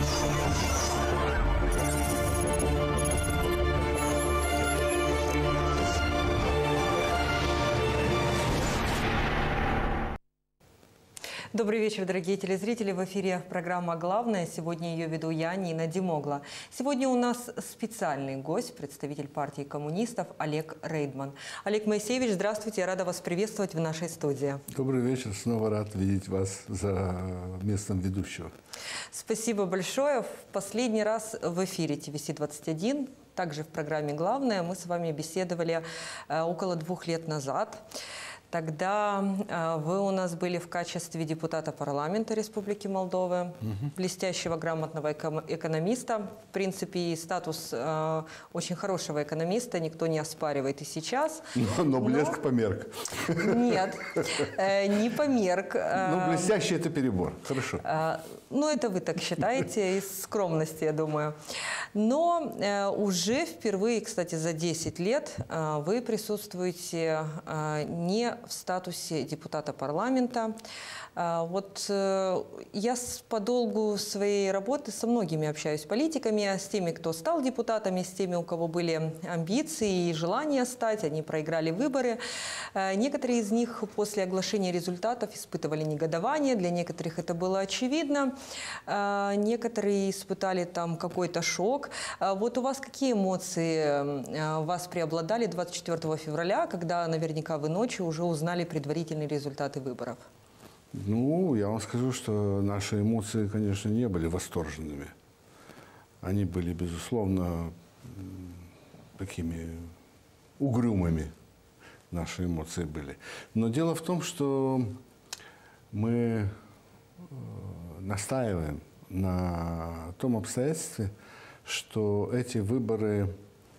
Добрый вечер, дорогие телезрители. В эфире программа «Главное». Сегодня ее веду я, Нина Димогла. Сегодня у нас специальный гость, представитель партии коммунистов Олег Рейдман. Олег Моисеевич, здравствуйте. Я рада вас приветствовать в нашей студии. Добрый вечер. Снова рад видеть вас за местом ведущего. Спасибо большое. В последний раз в эфире ТВС-21, также в программе «Главное», мы с вами беседовали около 2 лет назад. Тогда вы у нас были в качестве депутата парламента Республики Молдова, блестящего, грамотного экономиста. В принципе, и статус очень хорошего экономиста никто не оспаривает и сейчас. Но блеск померк. Нет, не померк. Ну, блестящий – это перебор. Хорошо. Ну, это вы так считаете, из скромности, я думаю. Но уже впервые, кстати, за 10 лет вы присутствуете не в статусе депутата парламента. Вот я по долгу своей работы со многими общаюсь политиками, с теми, кто стал депутатами, с теми, у кого были амбиции и желание стать, они проиграли выборы. Некоторые из них после оглашения результатов испытывали негодование, для некоторых это было очевидно, некоторые испытали там какой-то шок. Вот у вас какие эмоции вас преобладали 24 февраля, когда наверняка вы ночью уже узнали предварительные результаты выборов? Ну, я вам скажу, что наши эмоции, конечно, не были восторженными. Они были, безусловно, такими угрюмыми. Наши эмоции были. Но дело в том, что мы настаиваем на том обстоятельстве, что эти выборы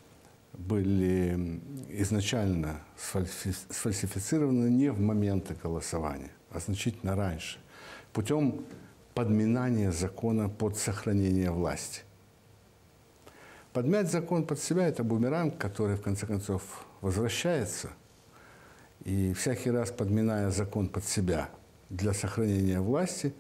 были изначально сфальсифицированы не в моменты голосования, а значительно раньше, путем подминания закона под сохранение власти. Подмять закон под себя – это бумеранг, который, в конце концов, возвращается. И всякий раз, подминая закон под себя для сохранения власти,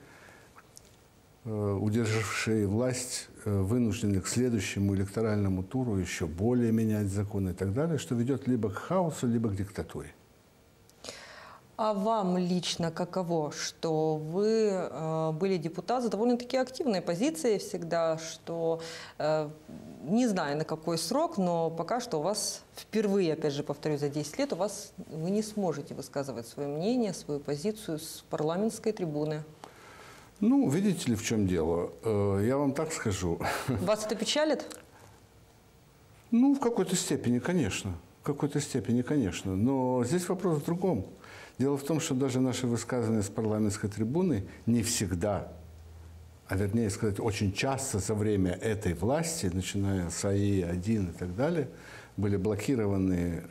удержавшие власть вынуждены к следующему электоральному туру еще более менять законы и так далее, что ведет либо к хаосу, либо к диктатуре. А вам лично каково, что вы были депутат с довольно-таки активной позицией всегда, что, не знаю на какой срок, но пока что у вас впервые, опять же повторю, за 10 лет вы не сможете высказывать свое мнение, свою позицию с парламентской трибуны? Ну, видите ли, в чем дело? Я вам так скажу. Вас это печалит? Ну, в какой-то степени, конечно. В какой-то степени, конечно. Но здесь вопрос в другом. Дело в том, что даже наши высказывания с парламентской трибуны не всегда, а вернее сказать, очень часто за время этой власти, начиная с АИ-1 и так далее, были блокированы,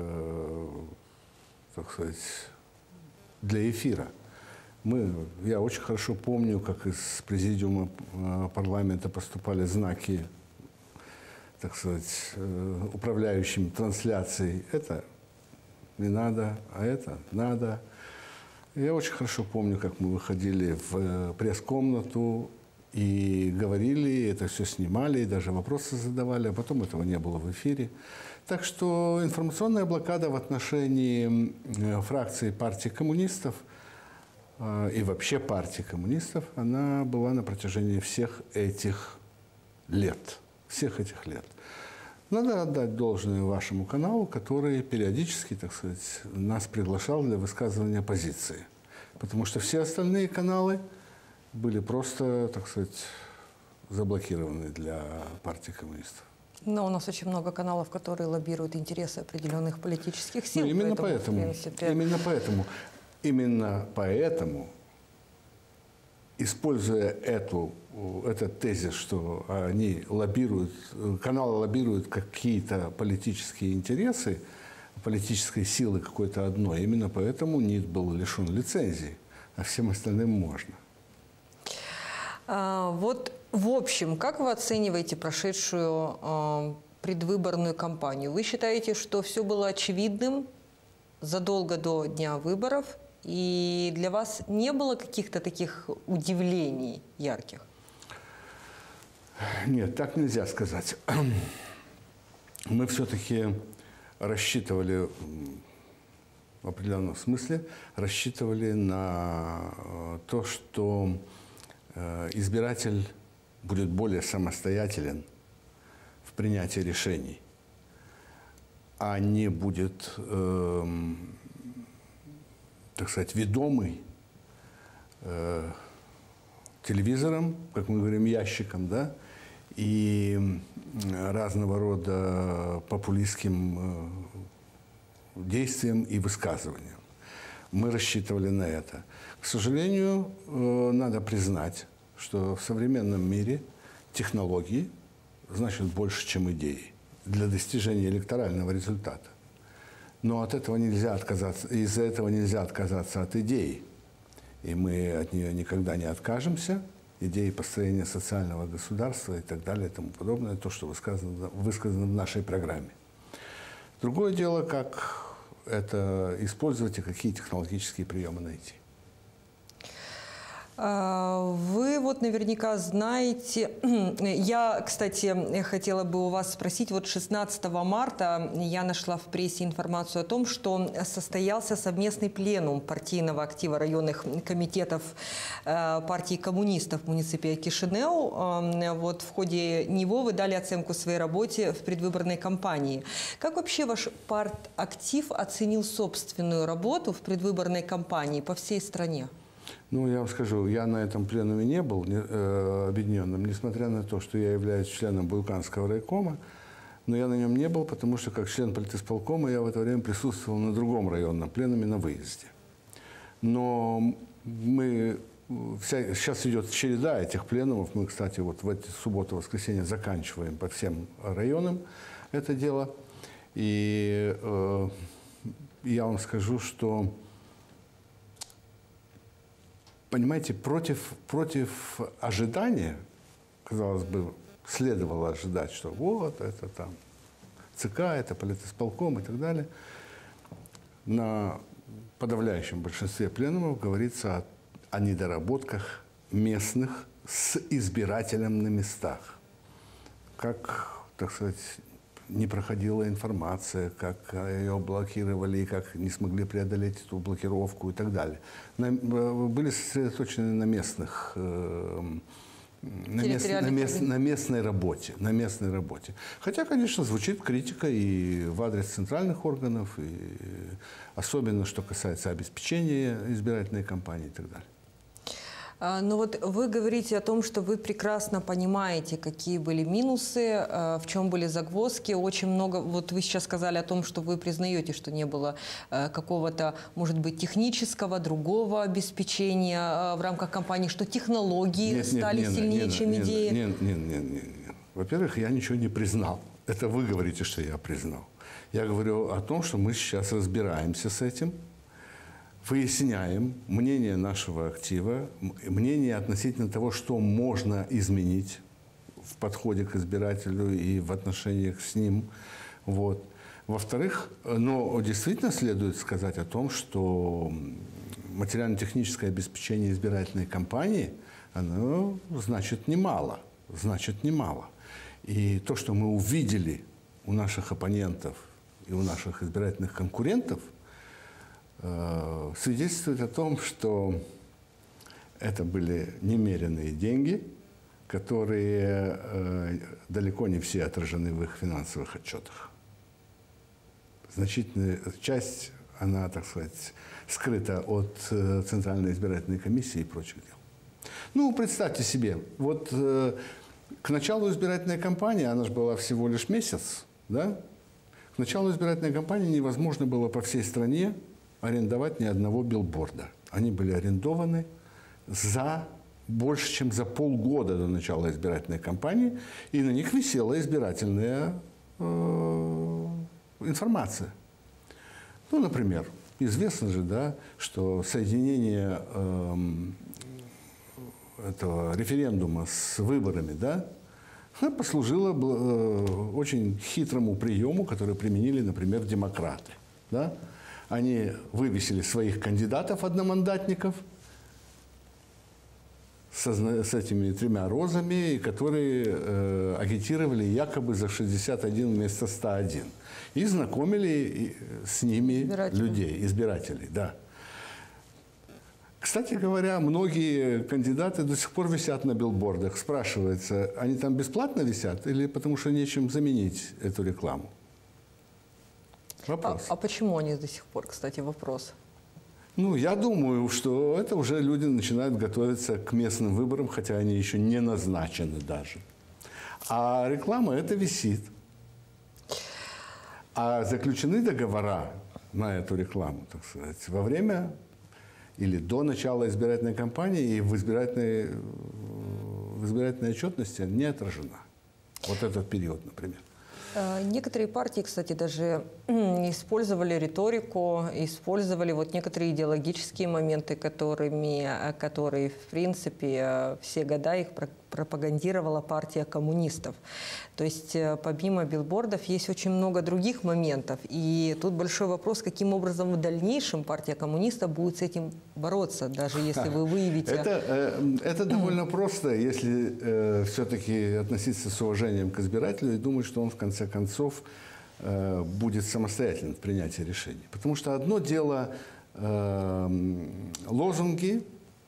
так сказать, для эфира. Я очень хорошо помню, как из президиума парламента поступали знаки, так сказать, управляющим трансляцией. Это не надо, а это надо. Я очень хорошо помню, как мы выходили в пресс-комнату и говорили, это все снимали, и даже вопросы задавали, а потом этого не было в эфире. Так что информационная блокада в отношении фракции партии коммунистов и вообще партии коммунистов, она была на протяжении всех этих лет. Всех этих лет. Надо отдать должное вашему каналу, который периодически, так сказать, нас приглашал для высказывания позиции. Потому что все остальные каналы были просто, так сказать, заблокированы для партии коммунистов. Но у нас очень много каналов, которые лоббируют интересы определенных политических сил. Ну, именно поэтому. Именно поэтому, используя этот тезис, что каналы лоббируют какие-то политические интересы, политической силы какой-то одной, именно поэтому НИТ был лишен лицензии, а всем остальным можно. Вот в общем, как вы оцениваете прошедшую предвыборную кампанию? Вы считаете, что все было очевидным задолго до дня выборов? И для вас не было каких-то таких удивлений ярких? Нет, так нельзя сказать. Мы все-таки рассчитывали, в определенном смысле, рассчитывали на то, что избиратель будет более самостоятелен в принятии решений, а не будет, так сказать, ведомый телевизором, как мы говорим, ящиком, да, и разного рода популистским действиям и высказываниям. Мы рассчитывали на это. К сожалению, надо признать, что в современном мире технологии значат больше, чем идеи для достижения электорального результата. Но от этого нельзя отказаться, из-за этого нельзя отказаться от идеи. И мы от нее никогда не откажемся. Идеи построения социального государства и так далее и тому подобное, то, что высказано в нашей программе. Другое дело, как это использовать и какие технологические приемы найти. Вы вот наверняка знаете, я, кстати, хотела бы у вас спросить, вот 16 марта я нашла в прессе информацию о том, что состоялся совместный пленум партийного актива районных комитетов партии коммунистов в муниципе Кишинеу. Вот в ходе него вы дали оценку своей работе в предвыборной кампании. Как вообще ваш партактив оценил собственную работу в предвыборной кампании по всей стране? Ну, я вам скажу, я на этом пленуме не был объединенным, несмотря на то, что я являюсь членом Буйканского райкома, но я на нем не был, потому что как член политисполкома я в это время присутствовал на другом районном пленуме на выезде. Но сейчас идет череда этих пленумов. Мы, кстати, вот в эти субботу и воскресенье заканчиваем по всем районам это дело. И я вам скажу, что понимаете, против ожидания, казалось бы, следовало ожидать, что вот это там ЦК, это политисполком и так далее. На подавляющем большинстве пленумов говорится о недоработках местных с избирателем на местах. Как, так сказать, не проходила информация, как ее блокировали и как не смогли преодолеть эту блокировку и так далее. Были сосредоточены на местной работе. Хотя, конечно, звучит критика и в адрес центральных органов, и особенно, что касается обеспечения избирательной кампании и так далее. Но вот вы говорите о том, что вы прекрасно понимаете, какие были минусы, в чем были загвоздки. Очень много, вот вы сейчас сказали о том, что вы признаете, что не было какого-то, может быть, технического, другого обеспечения в рамках кампании, что технологии стали сильнее, чем идеи. Нет. Во-первых, я ничего не признал. Это вы говорите, что я признал. Я говорю о том, что мы сейчас разбираемся с этим. Выясняем мнение нашего актива, мнение относительно того, что можно изменить в подходе к избирателю и в отношениях с ним. Вот. Во-вторых, но действительно следует сказать о том, что материально-техническое обеспечение избирательной кампании, оно значит немало. И то, что мы увидели у наших оппонентов и у наших избирательных конкурентов, свидетельствует о том, что это были немеренные деньги, которые далеко не все отражены в их финансовых отчетах. Значительная часть, она, так сказать, скрыта от Центральной избирательной комиссии и прочих дел. Ну, представьте себе, вот к началу избирательной кампании, она же была всего лишь месяц, да? К началу избирательной кампании невозможно было по всей стране арендовать ни одного билборда. Они были арендованы больше, чем за полгода до начала избирательной кампании, и на них висела избирательная информация. Ну, например, известно же, да, что соединение этого референдума с выборами, да, послужило очень хитрому приему, который применили, например, демократы. Да? Они вывесили своих кандидатов-одномандатников с этими 3 розами, которые агитировали якобы за 61 вместо 101. И знакомили с ними людей, избирателей. Да. Кстати говоря, многие кандидаты до сих пор висят на билбордах. Спрашивается, они там бесплатно висят или потому что нечем заменить эту рекламу? Вопрос. А почему они до сих пор, кстати, вопрос? Ну, я думаю, что это уже люди начинают готовиться к местным выборам, хотя они еще не назначены даже. А реклама это висит. А заключены договора на эту рекламу, так сказать, во время или до начала избирательной кампании и в избирательной отчетности не отражена. Вот этот период, например. Некоторые партии, кстати, даже использовали риторику, использовали вот некоторые идеологические моменты, которые, в принципе, все года их пропагандировала партия коммунистов. То есть помимо билбордов есть очень много других моментов. И тут большой вопрос, каким образом в дальнейшем партия коммунистов будет с этим бороться, даже если вы выявите... Это довольно просто, если все-таки относиться с уважением к избирателю и думать, что он в конце концов будет самостоятельным в принятии решений. Потому что одно дело лозунги,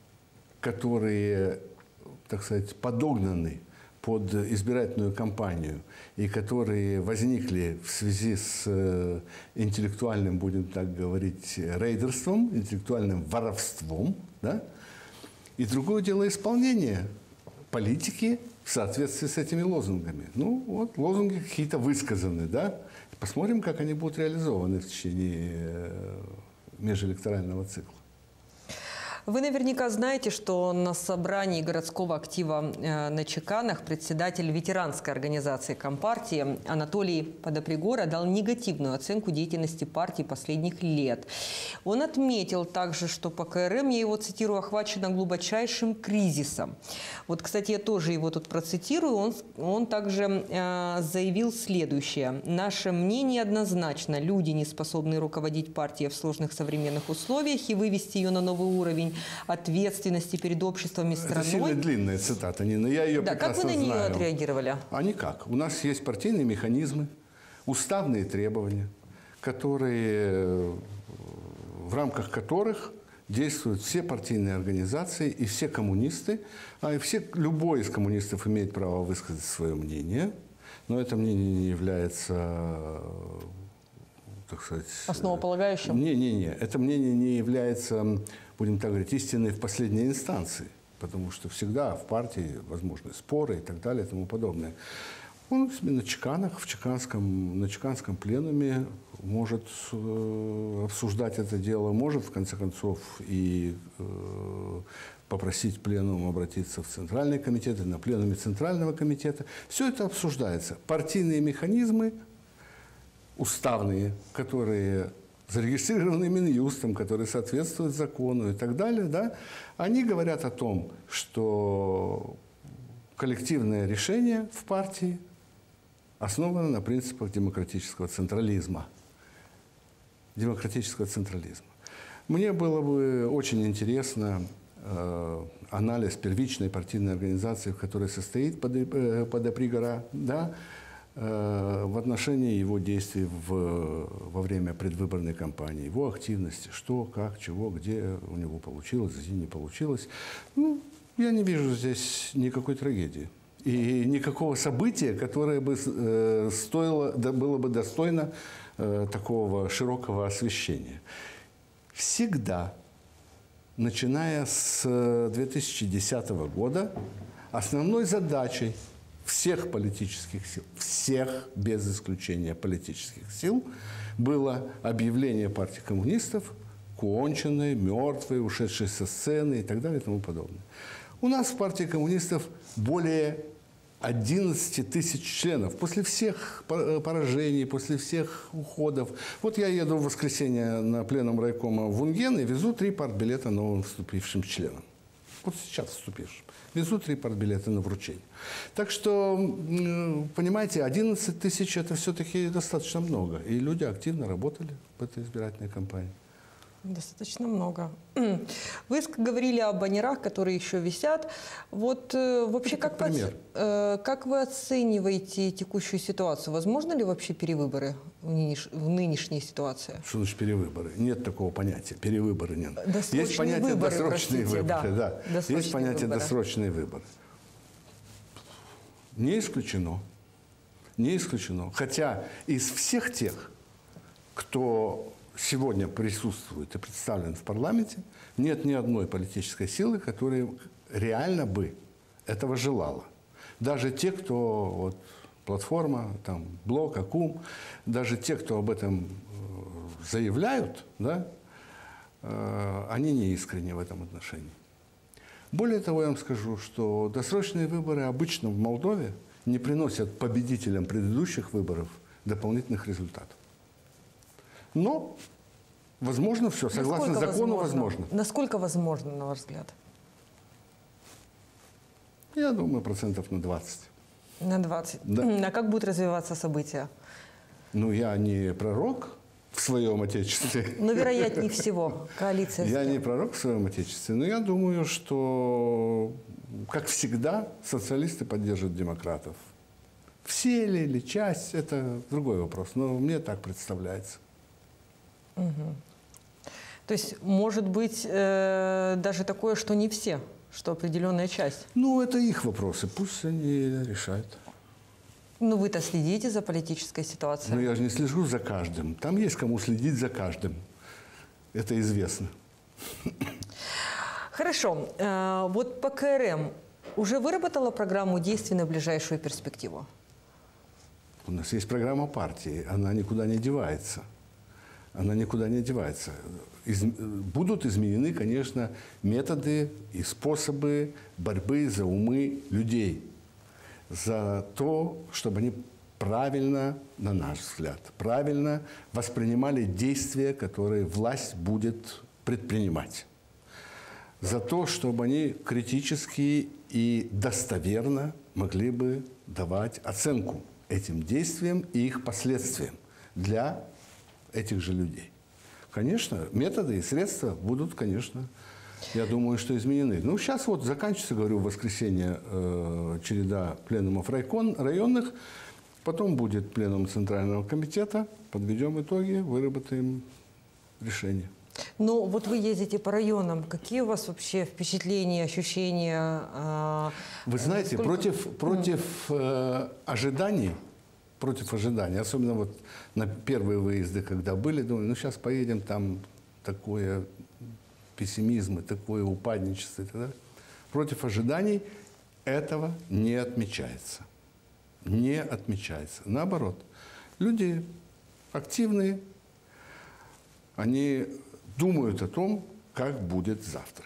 которые, так сказать, подогнаны под избирательную кампанию и которые возникли в связи с интеллектуальным, будем так говорить, рейдерством, интеллектуальным воровством, да? И другое дело исполнение политики в соответствии с этими лозунгами. Ну, вот лозунги какие-то высказаны, да? Посмотрим, как они будут реализованы в течение межэлекторального цикла. Вы наверняка знаете, что на собрании городского актива на Чеканах председатель ветеранской организации Компартии Анатолий Подопригора дал негативную оценку деятельности партии последних лет. Он отметил также, что по КРМ, я его цитирую, охвачена глубочайшим кризисом. Вот, кстати, я тоже его тут процитирую. Он также заявил следующее. «Наше мнение однозначно. Люди, не способные руководить партией в сложных современных условиях и вывести ее на новый уровень ответственности перед обществом и страной». Это сильно длинная цитата, Нина. Я ее прекрасно знаю. Как вы на нее отреагировали? А никак. У нас есть партийные механизмы, уставные требования, которые, в рамках которых действуют все партийные организации и все коммунисты. Любой из коммунистов имеет право высказать свое мнение, но это мнение не является, так сказать... основополагающим? Не. Это мнение не является, будем так говорить, истиной в последней инстанции, потому что всегда в партии возможны споры и так далее и тому подобное. Он на Чеканах, на Чеканском пленуме может обсуждать это дело, может, в конце концов, и попросить пленум обратиться в Центральный комитет, и на пленуме Центрального комитета. Все это обсуждается. Партийные механизмы, уставные, которые зарегистрированы Минюстом, которые соответствуют закону и так далее, да, они говорят о том, что коллективное решение в партии основано на принципах демократического централизма. Мне было бы очень интересно анализ первичной партийной организации, в которой состоит Подопригора, да, в отношении его действий во время предвыборной кампании, его активности, что, как, чего, где у него получилось, где не получилось. Ну, я не вижу здесь никакой трагедии. И никакого события, которое бы было бы достойно такого широкого освещения. Всегда, начиная с 2010 года, основной задачей всех политических сил, всех без исключения политических сил, было объявление партии коммунистов конченной, мертвой, ушедшей со сцены и так далее и тому подобное. У нас в партии коммунистов более 11 тысяч членов. После всех поражений, после всех уходов. Вот я еду в воскресенье на пленум райкома в Унген и везу 3 партбилета новым вступившим членам. Вот сейчас вступившим. Везу 3 партбилета на вручение. Так что, понимаете, 11 тысяч – это все-таки достаточно много. И люди активно работали в этой избирательной кампании. Достаточно много. Вы говорили о баннерах, которые еще висят. Вот вообще, как вы оцениваете текущую ситуацию? Возможно ли вообще перевыборы в нынешней ситуации? Что значит перевыборы? Нет такого понятия. Перевыборы нет. Досрочные Есть понятие выборы, досрочные простите, выборы. Да. Досрочные Есть понятие выборы. досрочные выборы. Не исключено. Не исключено. Хотя из всех тех, кто сегодня присутствует и представлен в парламенте, нет ни одной политической силы, которая реально бы этого желала. Даже те, кто, вот, платформа, там, Блок, АКУМ, даже те, кто об этом заявляют, да, они не искренни в этом отношении. Более того, я вам скажу, что досрочные выборы обычно в Молдове не приносят победителям предыдущих выборов дополнительных результатов. Но, возможно, все. Согласно закону, возможно. Насколько возможно, на ваш взгляд? Я думаю, процентов на 20. На 20? Да. А как будут развиваться события? Ну, я не пророк в своем отечестве. Но, вероятнее всего, коалиция... Я не пророк в своем отечестве, но я думаю, что, как всегда, социалисты поддержат демократов. Все ли или часть, это другой вопрос. Но мне так представляется. Угу. То есть, может быть, даже такое, что не все, что определенная часть? Ну, это их вопросы, пусть они решают. Ну, вы-то следите за политической ситуацией. Но я же не слежу за каждым. Там есть кому следить за каждым. Это известно. Хорошо. Вот по КРМ уже выработала программу действий на ближайшую перспективу? У нас есть программа партии. Она никуда не девается. Она никуда не девается. Будут изменены, конечно, методы и способы борьбы за умы людей. За то, чтобы они правильно, на наш взгляд, правильно воспринимали действия, которые власть будет предпринимать. За то, чтобы они критически и достоверно могли бы давать оценку этим действиям и их последствиям для этих же людей. Конечно, методы и средства будут, конечно, я думаю, что изменены. Ну, сейчас вот заканчивается, говорю, в воскресенье череда пленумов районных, потом будет пленум Центрального комитета, подведем итоги, выработаем решение. Ну, вот вы ездите по районам. Какие у вас вообще впечатления, ощущения? Вы знаете, против ожиданий, особенно вот на первые выезды, когда были, думаю, ну, сейчас поедем, там такое пессимизм, такое упадничество и так далее. Против ожиданий этого не отмечается. Не отмечается. Наоборот, люди активные, они думают о том, как будет завтра.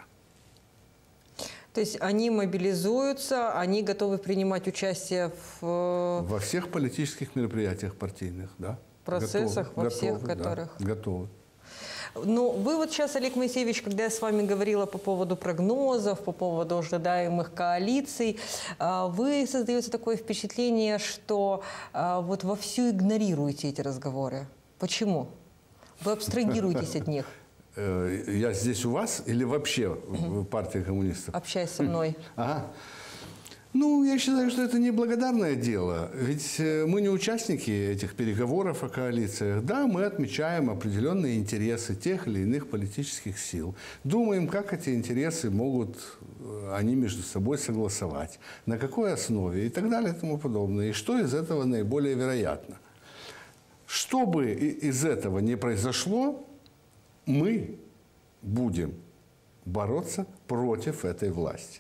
То есть они мобилизуются, они готовы принимать участие во всех политических мероприятиях партийных, да. Процессах, готовы, во всех которых. Да, готовы. Ну, вы вот сейчас, Олег Моисеевич, когда я с вами говорила по поводу прогнозов, по поводу ожидаемых коалиций, вы создаете такое впечатление, что вот вовсю игнорируете эти разговоры. Почему? Вы абстрагируетесь от них. Я здесь у вас или вообще в партии коммунистов? Общаясь со мной. Ага. Ну, я считаю, что это неблагодарное дело. Ведь мы не участники этих переговоров о коалициях. Да, мы отмечаем определенные интересы тех или иных политических сил. Думаем, как эти интересы могут они между собой согласовать, на какой основе и так далее и тому подобное. И что из этого наиболее вероятно. Что бы из этого не произошло, мы будем бороться против этой власти.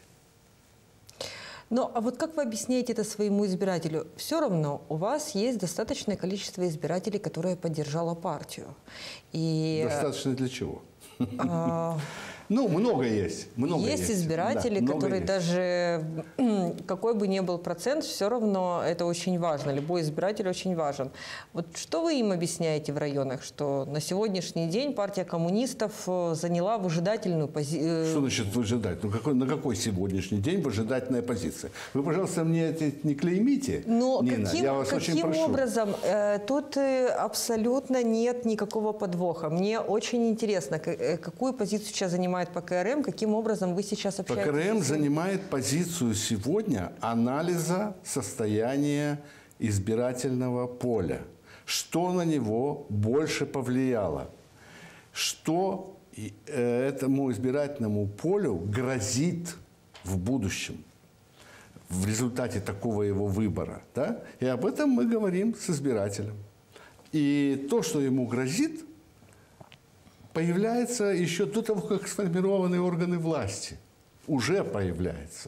Ну, а вот как вы объясняете это своему избирателю? Все равно у вас есть достаточное количество избирателей, которые поддержало партию. И, достаточно для чего? Ну, много есть. Много Есть избиратели, да, которые есть. даже, какой бы ни был процент, все равно это очень важно. Любой избиратель очень важен. Вот что вы им объясняете в районах, что на сегодняшний день партия коммунистов заняла выжидательную позицию? Что значит выжидать? Ну, на какой сегодняшний день выжидательная позиция? Вы, пожалуйста, мне это не клеймите, Но Нина, я вас очень каким прошу. образом? Тут абсолютно нет никакого подвоха. Мне очень интересно, какую позицию сейчас занимает ПКРМ, каким образом вы сейчас общаетесь? ПКРМ занимает позицию сегодня анализа состояния избирательного поля. Что на него больше повлияло? Что этому избирательному полю грозит в будущем в результате такого его выбора? Да? И об этом мы говорим с избирателем. И то, что ему грозит, появляется еще до того, как сформированы органы власти. Уже появляется.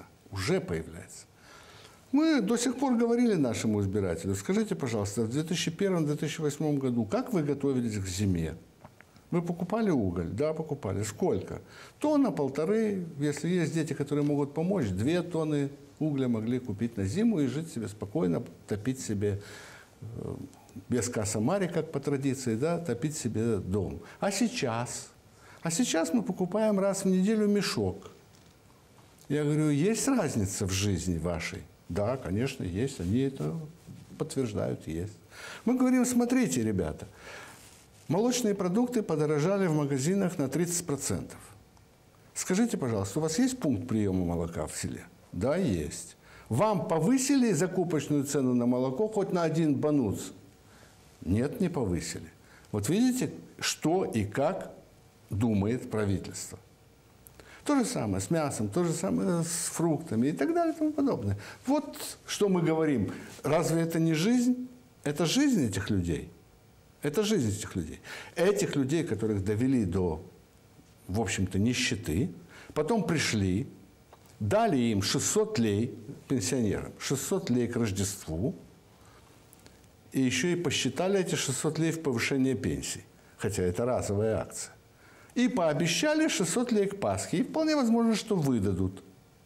Мы до сих пор говорили нашему избирателю: скажите, пожалуйста, в 2001-2008 году как вы готовились к зиме? Вы покупали уголь? Да, покупали. Сколько? Тонна, полторы. Если есть дети, которые могут помочь, 2 тонны угля могли купить на зиму и жить себе спокойно, топить себе без касамари, как по традиции, да, топить себе дом. А сейчас? А сейчас мы покупаем раз в неделю мешок. Я говорю, есть разница в жизни вашей? Да, конечно, есть. Они это подтверждают, есть. Мы говорим, смотрите, ребята, молочные продукты подорожали в магазинах на 30%. Скажите, пожалуйста, у вас есть пункт приема молока в селе? Да, есть. Вам повысили закупочную цену на молоко хоть на 1 бануц? Нет, не повысили. Вот видите, что и как думает правительство. То же самое с мясом, то же самое с фруктами и так далее и тому подобное. Вот что мы говорим. Разве это не жизнь? Это жизнь этих людей. Это жизнь этих людей. Этих людей, которых довели до, в общем-то, нищеты, потом пришли, дали им 600 лей, пенсионерам, 600 лей к Рождеству, и еще и посчитали эти 600 лей в повышение пенсий, хотя это разовая акция. И пообещали 600 лей к Пасхе, и вполне возможно, что выдадут.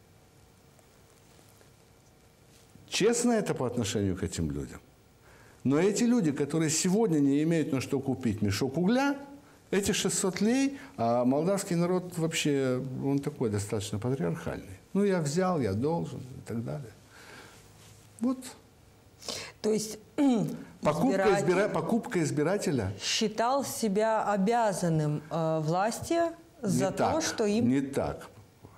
Честно это по отношению к этим людям. Но эти люди, которые сегодня не имеют на что купить мешок угля, эти 600 лей, а молдавский народ вообще, он такой достаточно патриархальный. Ну, я взял, я должен и так далее. Вот. То есть покупка избирателя считал себя обязанным власти за то, что им... Не так.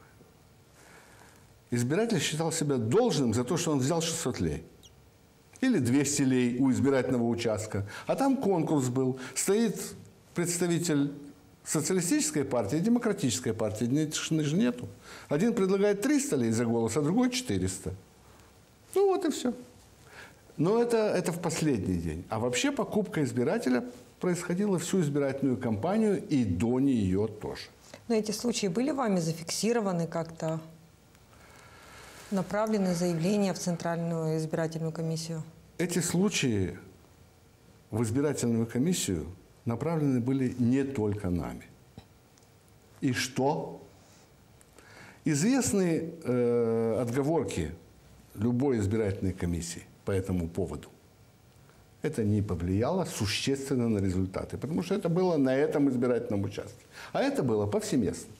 Избиратель считал себя должным за то, что он взял 600 лей. Или 200 лей у избирательного участка. А там конкурс был. Стоит представитель социалистической партии и демократической партии. Же нету. Один предлагает 300 лей за голос, а другой 400. Ну вот и все. Но это в последний день. А вообще покупка избирателя происходила всю избирательную кампанию и до нее тоже. Но эти случаи были вами зафиксированы как-то? Направлены заявления в Центральную избирательную комиссию? Эти случаи в избирательную комиссию направлены были не только нами. И что? Известны отговорки любой избирательной комиссии по этому поводу. Это не повлияло существенно на результаты, потому что это было на этом избирательном участке. А это было повсеместно.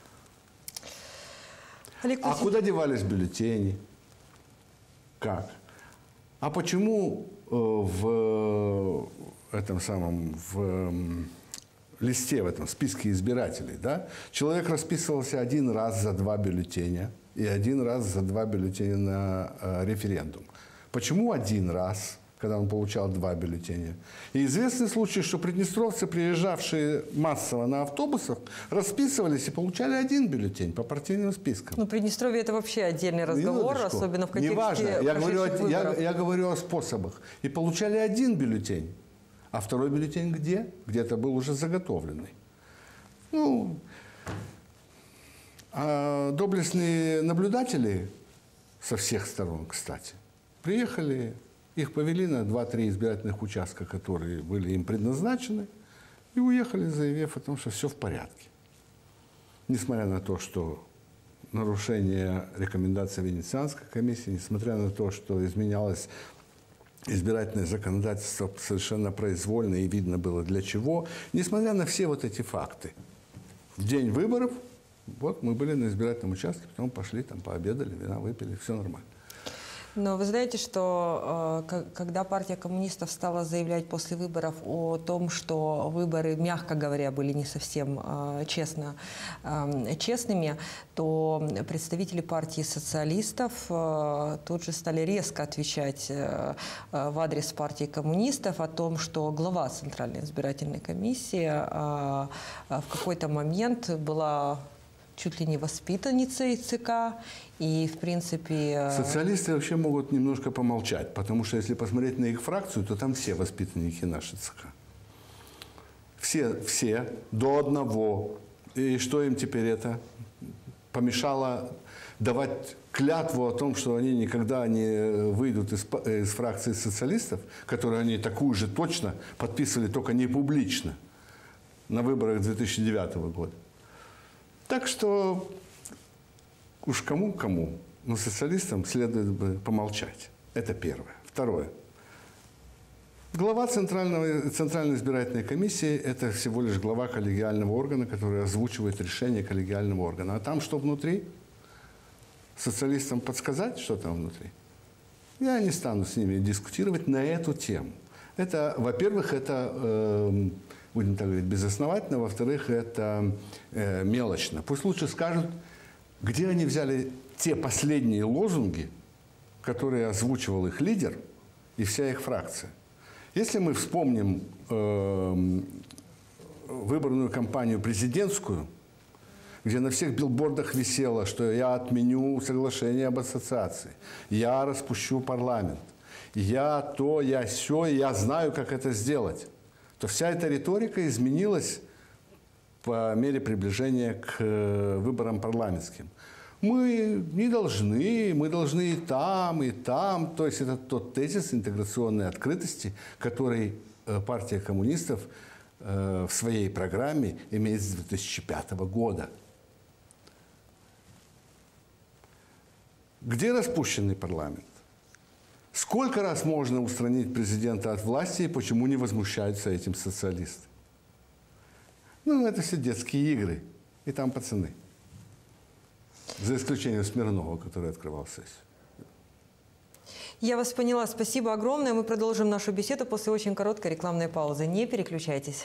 А куда девались бюллетени? Как? А почему в листе, в этом списке избирателей, да, человек расписывался 1 раз за 2 бюллетеня и 1 раз за 2 бюллетеня на референдум? Почему 1 раз, когда он получал 2 бюллетеня? И известный случай, что приднестровцы, приезжавшие массово на автобусах, расписывались и получали 1 бюллетень по партийным спискам. Ну, Приднестровье – это вообще отдельный разговор, Минуточку. особенно в контексте Неважно. выборов. Я говорю о способах. И получали 1 бюллетень. А 2-й бюллетень где? Где-то был уже заготовленный. Ну, а доблестные наблюдатели со всех сторон, кстати, приехали, их повели на 2-3 избирательных участка, которые были им предназначены, и уехали, заявив о том, что все в порядке. несмотря на то, что нарушение рекомендаций Венецианской комиссии, несмотря на то, что изменялось избирательное законодательство совершенно произвольно и видно было для чего, несмотря на все вот эти факты. В день выборов, вот мы были на избирательном участке, потом пошли, там пообедали, вина выпили, все нормально. Но вы знаете, что когда партия коммунистов стала заявлять после выборов о том, что выборы, мягко говоря, были не совсем честными, то представители партии социалистов тут же стали резко отвечать в адрес партии коммунистов о том, что глава Центральной избирательной комиссии в какой-то момент была чуть ли не воспитанницей ЦК, и, в принципе... Социалисты вообще могут немножко помолчать, потому что, если посмотреть на их фракцию, то там все воспитанники нашей ЦК. Все до одного. И что им теперь это? Помешало давать клятву о том, что они никогда не выйдут из фракции социалистов, которую они такую же точно подписывали, только не публично, на выборах 2009 года. Так что уж кому-кому, но социалистам следует бы помолчать. Это первое. Второе. Глава Центральной избирательной комиссии – это всего лишь глава коллегиального органа, который озвучивает решение коллегиального органа. А там что внутри? Социалистам подсказать, что там внутри? Я не стану с ними дискутировать на эту тему. Это, во-первых, это... будем так говорить, безосновательно, во-вторых, это мелочно. Пусть лучше скажут, где они взяли те последние лозунги, которые озвучивал их лидер и вся их фракция. Если мы вспомним выборную кампанию президентскую, где на всех билбордах висело, что я отменю соглашение об ассоциации, я распущу парламент, я то, я сё, я знаю, как это сделать, то вся эта риторика изменилась по мере приближения к выборам парламентским. Мы не должны, мы должны и там, и там. То есть это тот тезис интеграционной открытости, который партия коммунистов в своей программе имеет с 2005 года. Где распущенный парламент? Сколько раз можно устранить президента от власти и почему не возмущаются этим социалисты? Ну, это все детские игры. И там пацаны. За исключением Смирнова, который открывал сессию. Я вас поняла. Спасибо огромное. Мы продолжим нашу беседу после очень короткой рекламной паузы. Не переключайтесь.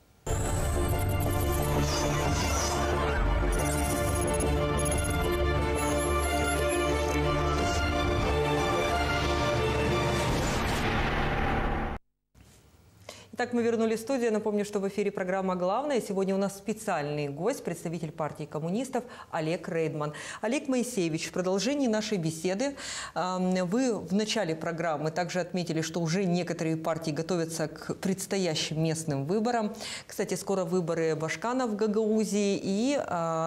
Итак, мы вернулись в студию. Напомню, что в эфире программа «Главное». Сегодня у нас специальный гость, представитель партии коммунистов Олег Рейдман. Олег Моисеевич, в продолжении нашей беседы вы в начале программы также отметили, что уже некоторые партии готовятся к предстоящим местным выборам. Кстати, скоро выборы Башкана в Гагаузии, и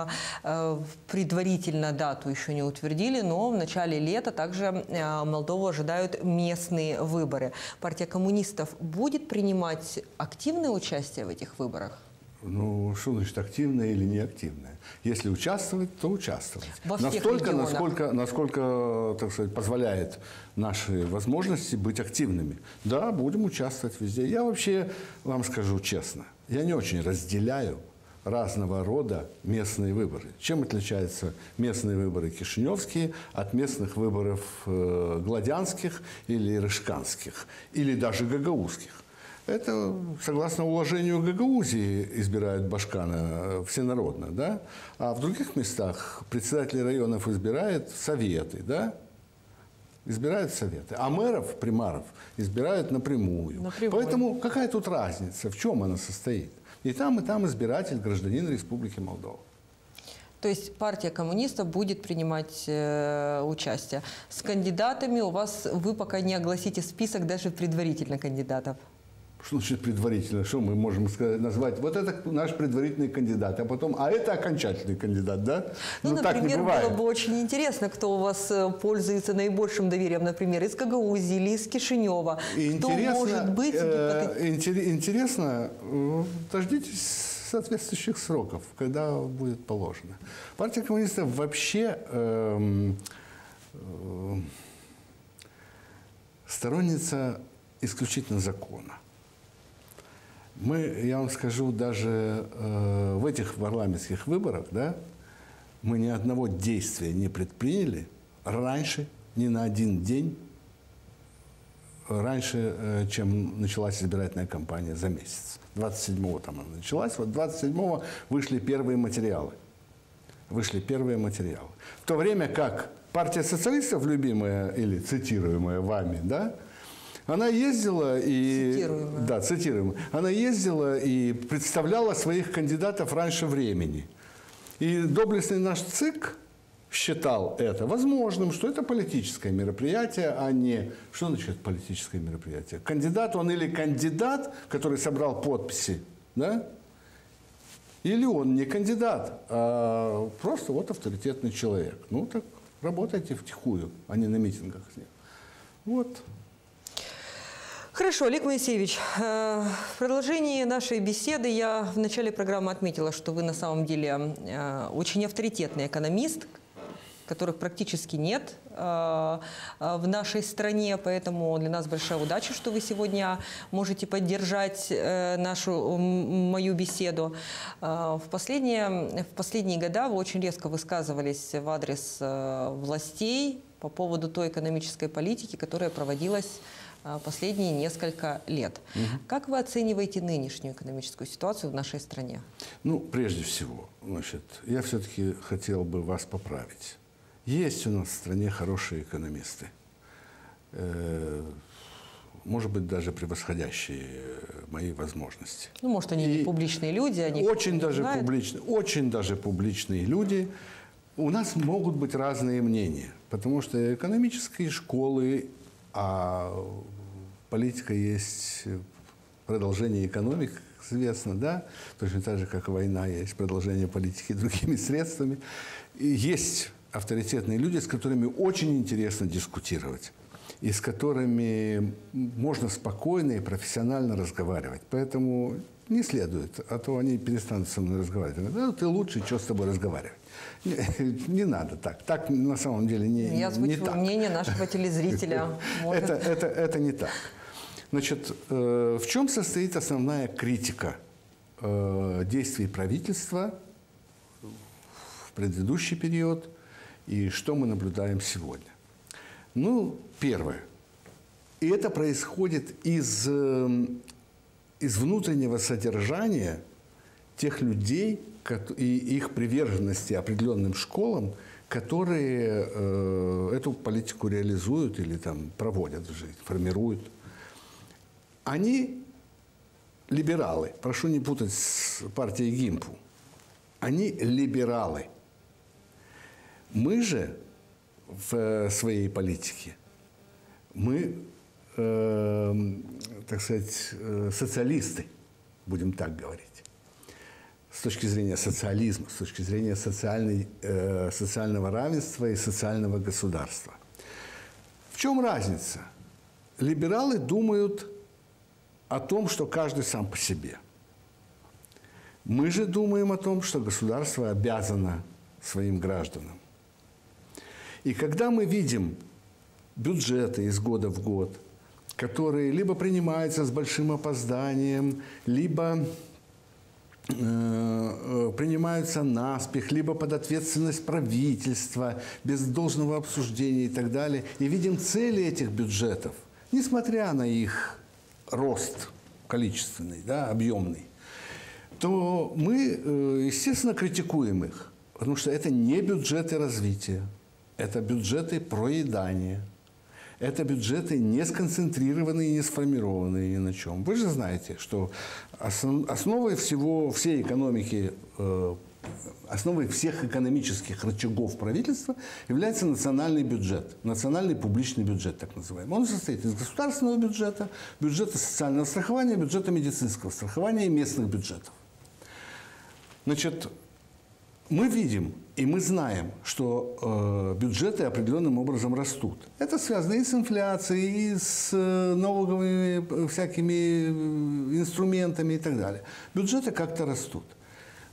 предварительно дату еще не утвердили, но в начале лета также Молдову ожидают местные выборы. Партия коммунистов будет принимать активное участие в этих выборах? Ну, что значит активное или неактивное? Если участвовать, то участвовать. Во всех регионах. Насколько, так сказать, позволяет наши возможности быть активными. Да, будем участвовать везде. Я вообще вам скажу честно, я не очень разделяю разного рода местные выборы. Чем отличаются местные выборы кишиневские от местных выборов гладянских или рыжканских, или даже гагаузских? Это, согласно уложению Гагаузии, избирают Башкана всенародно, да? А в других местах председатели районов избирают советы, да? Избирают советы. А мэров, примаров избирают напрямую. Поэтому какая тут разница, в чем она состоит? И там избиратель, гражданин Республики Молдова. То есть партия коммунистов будет принимать участие. С кандидатами у вас, вы пока не огласите список даже предварительно кандидатов. Что значит предварительно? Что мы можем сказать, назвать? Вот это наш предварительный кандидат, а потом, а это окончательный кандидат, да? Ну, например, так не бывает. было бы очень интересно, кто у вас пользуется наибольшим доверием, например, из Гагаузии или из Кишинева. Кто может быть? Интересно, дождитесь соответствующих сроков, когда будет положено. Партия коммунистов вообще сторонница исключительно закона. Я вам скажу, даже в этих парламентских выборах, да, мы ни одного действия не предприняли раньше, ни на один день, раньше, чем началась избирательная кампания за месяц. 27-го там она началась, вот 27-го вышли первые материалы. В то время как партия социалистов, любимая или цитируемая вами, да, она ездила и... Цитируемая. Она ездила и представляла своих кандидатов раньше времени. И доблестный наш ЦИК считал это возможным, что это политическое мероприятие, а не... Что значит политическое мероприятие? Кандидат он или кандидат, который собрал подписи, да? Или он не кандидат, а просто вот авторитетный человек. Ну так работайте втихую, а не на митингах с ним. Вот. Хорошо, Олег Моисеевич, в продолжении нашей беседы я в начале программы отметила, что вы на самом деле очень авторитетный экономист, которых практически нет в нашей стране, поэтому для нас большая удача, что вы сегодня можете поддержать мою беседу. В последние годы вы очень резко высказывались в адрес властей по поводу той экономической политики, которая проводилась последние несколько лет. Как вы оцениваете нынешнюю экономическую ситуацию в нашей стране? Ну, прежде всего, я все-таки хотел бы вас поправить. Есть у нас в стране хорошие экономисты, может быть, даже превосходящие мои возможности. Ну, может, они не публичные люди, они очень даже публичные люди. У нас могут быть разные мнения, потому что экономические школы, а политика есть продолжение экономики, как известно, да, точно так же, как война есть продолжение политики другими средствами. И есть авторитетные люди, с которыми очень интересно дискутировать, и с которыми можно спокойно и профессионально разговаривать. Поэтому не следует, а то они перестанут со мной разговаривать. Да, ты лучше, что с тобой разговаривать. Не надо так. Так на самом деле не так. Я озвучиваю мнение нашего телезрителя. Это не так. Значит, в чем состоит основная критика действий правительства в предыдущий период и что мы наблюдаем сегодня? Ну, первое. И это происходит из внутреннего содержания тех людей и их приверженности определенным школам, которые эту политику реализуют или там проводят в жизнь, формируют. Они либералы. Прошу не путать с партией ГИМПу. Они либералы. Мы же в своей политике, мы, так сказать, социалисты, будем так говорить. С точки зрения социализма, с точки зрения социального равенства и социального государства. В чем разница? Либералы думают о том, что каждый сам по себе. Мы же думаем о том, что государство обязано своим гражданам. И когда мы видим бюджеты из года в год, которые либо принимаются с большим опозданием, либо принимаются наспех, либо под ответственность правительства, без должного обсуждения и так далее, и видим цели этих бюджетов, несмотря на их рост количественный, да, объемный, то мы, естественно, критикуем их, потому что это не бюджеты развития, это бюджеты проедания. Это бюджеты не сконцентрированные и не сформированные ни на чем. Вы же знаете, что основой всей экономики, основой всех экономических рычагов правительства является национальный бюджет, национальный публичный бюджет, так называемый. Он состоит из государственного бюджета, бюджета социального страхования, бюджета медицинского страхования и местных бюджетов. Значит, мы видим и мы знаем, что бюджеты определенным образом растут. Это связано и с инфляцией, и с налоговыми всякими инструментами и так далее. Бюджеты как-то растут.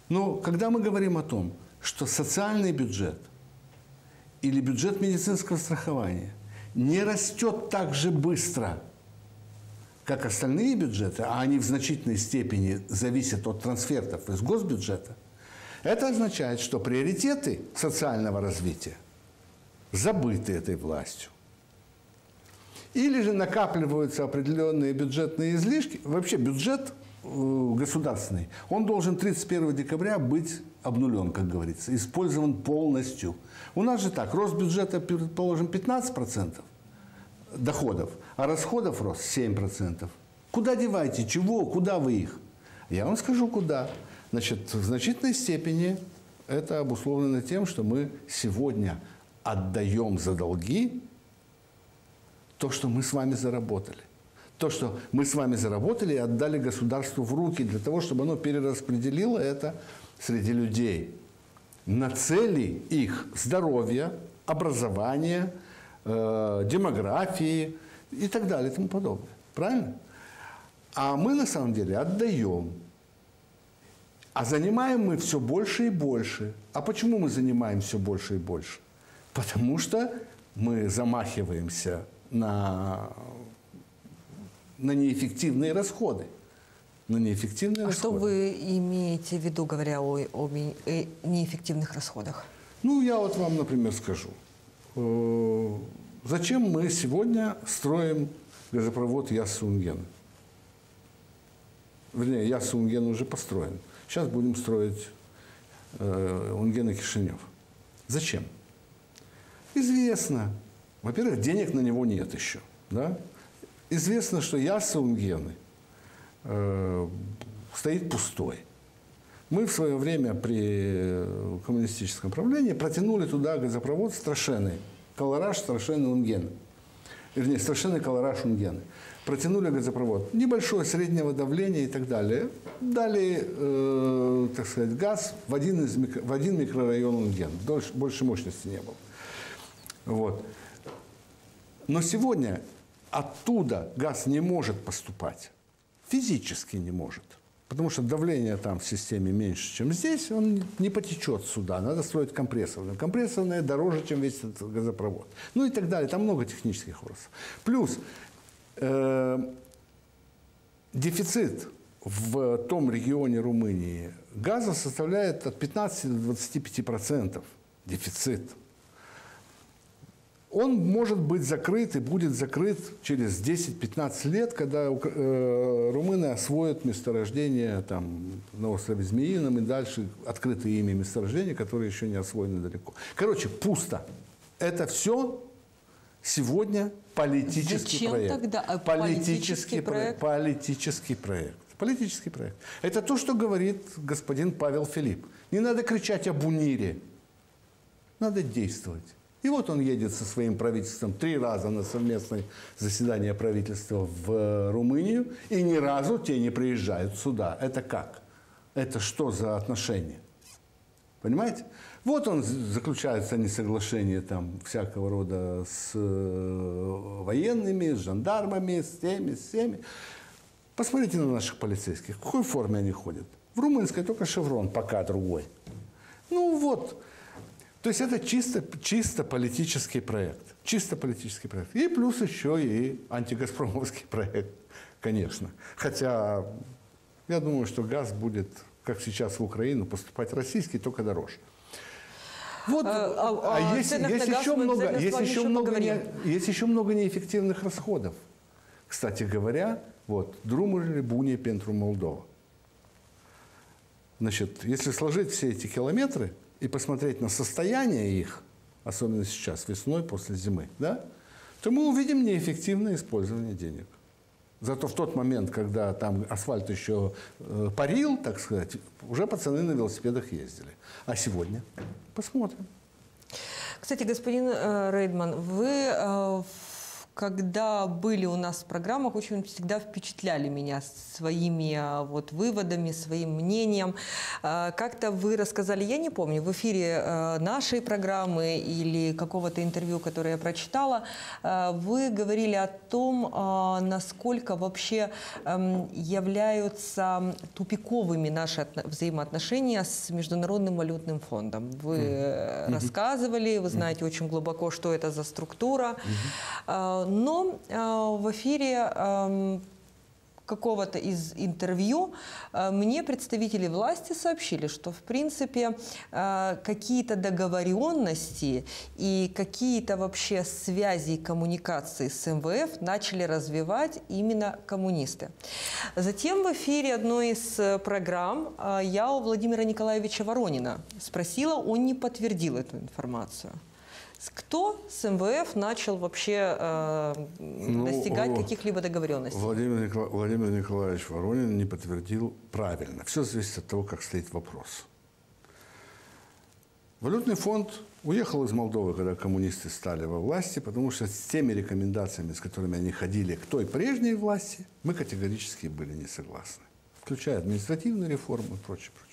Но когда мы говорим о том, что социальный бюджет или бюджет медицинского страхования не растет так же быстро, как остальные бюджеты, а они в значительной степени зависят от трансфертов из госбюджета, это означает, что приоритеты социального развития забыты этой властью. Или же накапливаются определенные бюджетные излишки. Вообще бюджет государственный, он должен 31 декабря быть обнулен, как говорится, использован полностью. У нас же так, рост бюджета, предположим, 15% доходов, а расходов рост 7%. Куда деваете? Чего? Куда вы их? Я вам скажу, куда. Значит, в значительной степени это обусловлено тем, что мы сегодня отдаем за долги то, что мы с вами заработали. То, что мы с вами заработали и отдали государству в руки для того, чтобы оно перераспределило это среди людей на цели их здоровья, образования, демографии и так далее и тому подобное. Правильно? А мы на самом деле отдаем. А занимаем мы все больше и больше. А почему мы занимаем все больше и больше? Потому что мы замахиваемся на неэффективные расходы. Что вы имеете в виду, говоря о неэффективных расходах? Ну, я вот вам, например, скажу. Зачем мы сегодня строим газопровод Яссы-Унген? Вернее, Яссы-Унген уже построен. Сейчас будем строить Унген и Кишинев. Зачем? Известно. Во-первых, денег на него нет еще. Да? Известно, что Яссы-Унген стоит пустой. Мы в свое время при коммунистическом правлении протянули туда газопровод Страшенный. Колораж, Страшенный, Унген. Вернее, Страшенный, Колораж, Унген. Протянули газопровод. Небольшое, среднего давления и так далее. Дали, так сказать, газ в один микрорайон Унген. Больше мощности не было. Вот. Но сегодня оттуда газ не может поступать. Физически не может. Потому что давление там в системе меньше, чем здесь, он не потечет сюда. Надо строить компрессорное. Компрессорное дороже, чем весь этот газопровод. Ну и так далее. Там много технических вопросов. Плюс дефицит в том регионе Румынии газа составляет от 15 до 25%. Дефицит. Он может быть закрыт и будет закрыт через 10-15 лет, когда румыны освоят месторождение там, на острове Змеином и дальше открытые ими месторождения, которые еще не освоены далеко. Короче, пусто. Это все сегодня политический проект. Тогда? Политический проект. Политический проект. Политический проект. Это то, что говорит господин Павел Филипп. Не надо кричать об унире. Надо действовать. И вот он едет со своим правительством 3 раза на совместное заседание правительства в Румынию, и ни разу те не приезжают сюда. Это как? Это что за отношения? Понимаете? Вот он заключается несоглашение там всякого рода с военными, с жандармами, с теми. Посмотрите на наших полицейских. В какой форме они ходят? В румынской только шеврон, пока другой. Ну вот. То есть это чисто политический проект. Чисто политический проект. И плюс еще и антигазпромовский проект, конечно. Хотя я думаю, что газ будет, как сейчас в Украину, поступать российский, только дороже. Вот. Есть еще много неэффективных расходов. Кстати говоря, вот, Drumuļi, Buņi, Pentru, Moldova. Значит, если сложить все эти километры и посмотреть на состояние их, особенно сейчас, весной, после зимы, да, то мы увидим неэффективное использование денег. Зато в тот момент, когда там асфальт еще парил, так сказать, уже пацаны на велосипедах ездили. А сегодня? Посмотрим. Кстати, господин Рейдман, вы когда были у нас в программах, очень всегда впечатляли меня своими вот выводами, своим мнением. Как-то вы рассказали, я не помню, в эфире нашей программы или какого-то интервью, которое я прочитала, вы говорили о том, насколько вообще являются тупиковыми наши взаимоотношения с Международным валютным фондом. Вы рассказывали, вы знаете очень глубоко, что это за структура. Но в эфире какого-то из интервью мне представители власти сообщили, что в принципе какие-то договоренности и какие-то вообще связи и коммуникации с МВФ начали развивать именно коммунисты. Затем в эфире одной из программ я у Владимира Николаевича Воронина спросила, он не подтвердил эту информацию. Кто с МВФ начал вообще достигать каких-либо договоренностей? Владимир Николаевич Воронин не подтвердил правильно. Все зависит от того, как стоит вопрос. Валютный фонд уехал из Молдовы, когда коммунисты стали во власти, потому что с теми рекомендациями, с которыми они ходили к той прежней власти, мы категорически были не согласны. Включая административную реформу и прочее, прочее.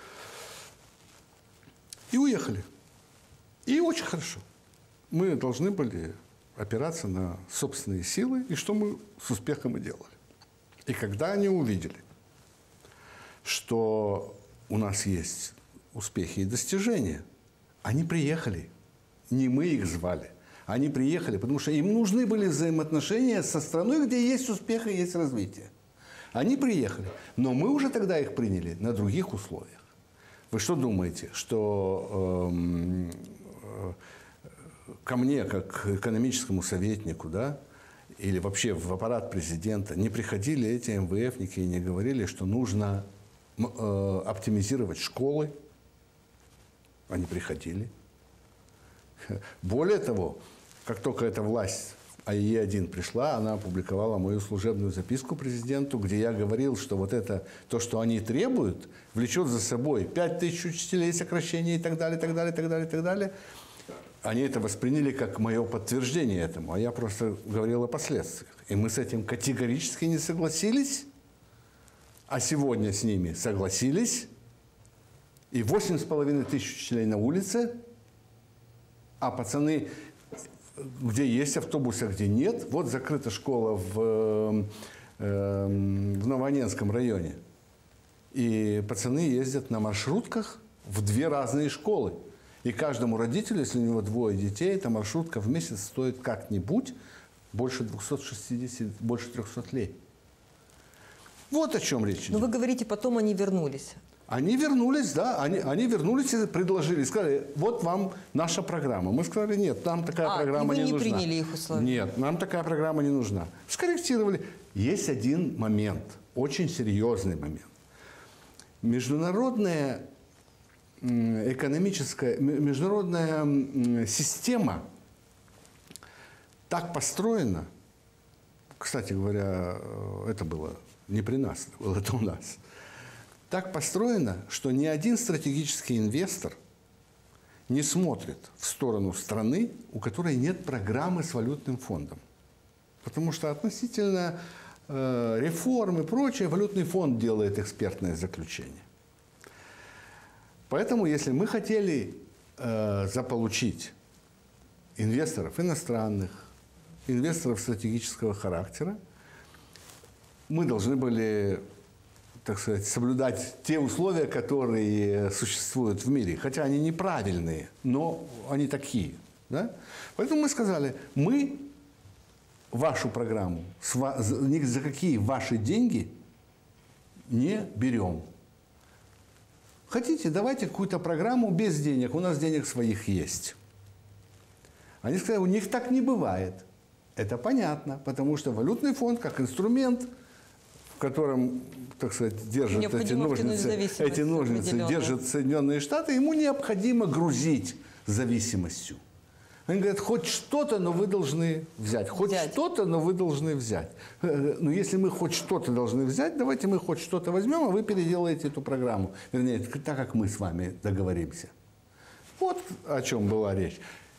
И уехали. И очень хорошо. Мы должны были опираться на собственные силы, и что мы с успехом и делали. И когда они увидели, что у нас есть успехи и достижения, они приехали. Не мы их звали. Они приехали, потому что им нужны были взаимоотношения со страной, где есть успех и есть развитие. Они приехали. Но мы уже тогда их приняли на других условиях. Вы что думаете, что ко мне, как экономическому советнику, да, или вообще в аппарат президента, не приходили эти МВФники и не говорили, что нужно оптимизировать школы? Они приходили. Более того, как только эта власть АИЕ-1 пришла, она опубликовала мою служебную записку президенту, где я говорил, что вот это, то, что они требуют, влечет за собой 5000 учителей, сокращение и так далее, так далее, так далее, так далее. Они это восприняли как мое подтверждение этому, а я просто говорил о последствиях. И мы с этим категорически не согласились, а сегодня с ними согласились. И 8500 учителей на улице, а пацаны, где есть автобусы, а где нет. Вот закрыта школа в Новоанненском районе. И пацаны ездят на маршрутках в 2 разные школы. И каждому родителю, если у него 2 детей, эта маршрутка в месяц стоит как-нибудь больше 260, больше 300 лей. Вот о чем речь идет. Но вы говорите, потом они вернулись. Они вернулись, да, они вернулись и предложили, сказали, вот вам наша программа. Мы сказали, нет, нам такая программа не нужна. И вы не приняли их условия? Нет, нам такая программа не нужна. Скорректировали. Есть один момент, очень серьезный момент. Международная система так построена, кстати говоря, это было не при нас, это у нас, так построено, что ни один стратегический инвестор не смотрит в сторону страны, у которой нет программы с валютным фондом. Потому что относительно реформ и прочее, валютный фонд делает экспертное заключение. Поэтому, если мы хотели заполучить инвесторов иностранных, инвесторов стратегического характера, мы должны были, так сказать, соблюдать те условия, которые существуют в мире. Хотя они неправильные, но они такие. Да? Поэтому мы сказали, мы вашу программу ни за какие ваши деньги не берем. Хотите, давайте какую-то программу без денег. У нас денег своих есть. Они сказали, у них так не бывает. Это понятно, потому что валютный фонд как инструмент, в котором, так сказать, держат эти ножницы держат Соединенные Штаты, ему необходимо грузить зависимостью. Они говорят, хоть что-то, но вы должны взять. Хоть что-то, но вы должны взять. Но если мы хоть что-то должны взять, давайте мы хоть что-то возьмем, а вы переделаете эту программу. Вернее, так как мы с вами договоримся. Вот о чем была речь.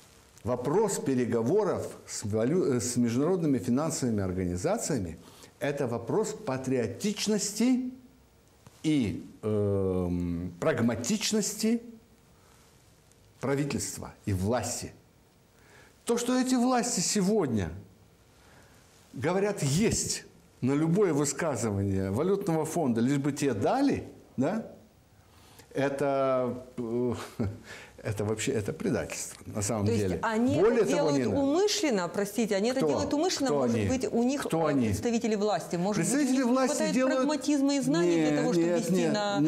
Вопрос переговоров с международными финансовыми организациями – это вопрос патриотичности и прагматичности правительства и власти. То, что эти власти сегодня говорят «есть» на любое высказывание валютного фонда, лишь бы те дали, да, это вообще это предательство на самом деле. То есть они Более это того, делают умышленно, простите, они это делают умышленно, Кто может они? быть, у них Кто они? представители власти, может быть, у Представители них не власти хватает делают... прагматизма и знаний для того, чтобы вести на...